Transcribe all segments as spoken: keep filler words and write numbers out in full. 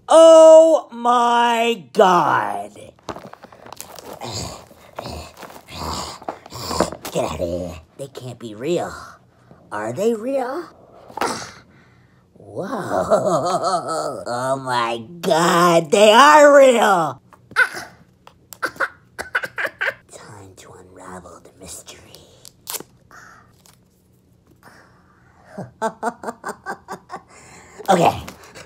Oh my God. Get out of here. They can't be real. Are they real? Whoa. Oh my God, they are real. Time to unravel the mystery. Okay.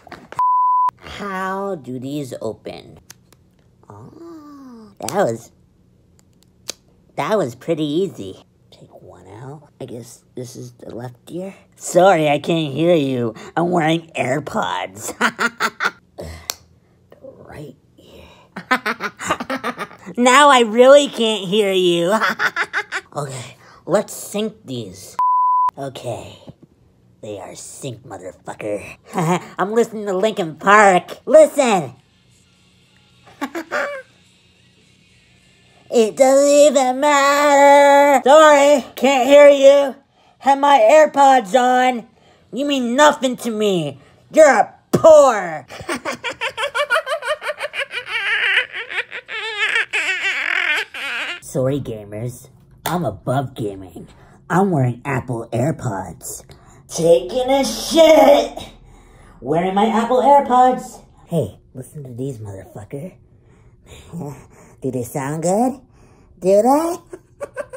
How do these open? Oh, that was... That was pretty easy. Take one out. I guess this is the left ear. Sorry, I can't hear you. I'm wearing AirPods. The right ear. Now I really can't hear you. Okay, let's sync these. Okay. They are synced, motherfucker. I'm listening to Linkin Park. Listen! It doesn't even matter. Sorry, can't hear you. Have my AirPods on. You mean nothing to me. You're a poor. Sorry, gamers. I'm above gaming. I'm wearing Apple AirPods. Taking a shit. Wearing my Apple AirPods. Hey, listen to these, motherfucker. Do they sound good? Do they?